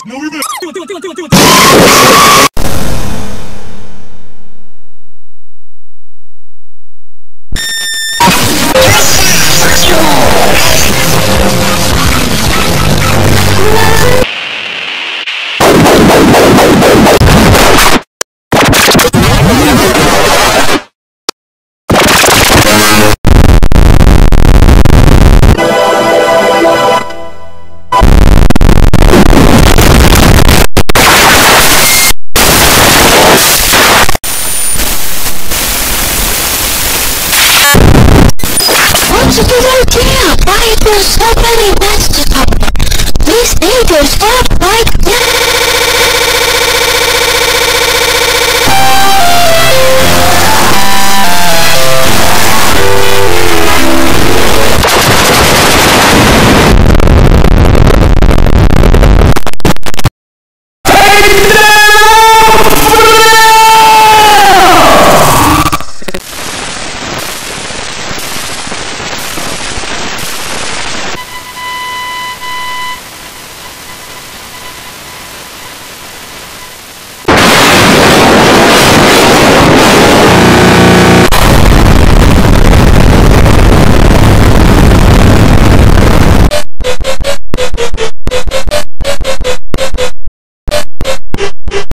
No, we will. Do it. Once you get out, why is there so many messages? These neighbors have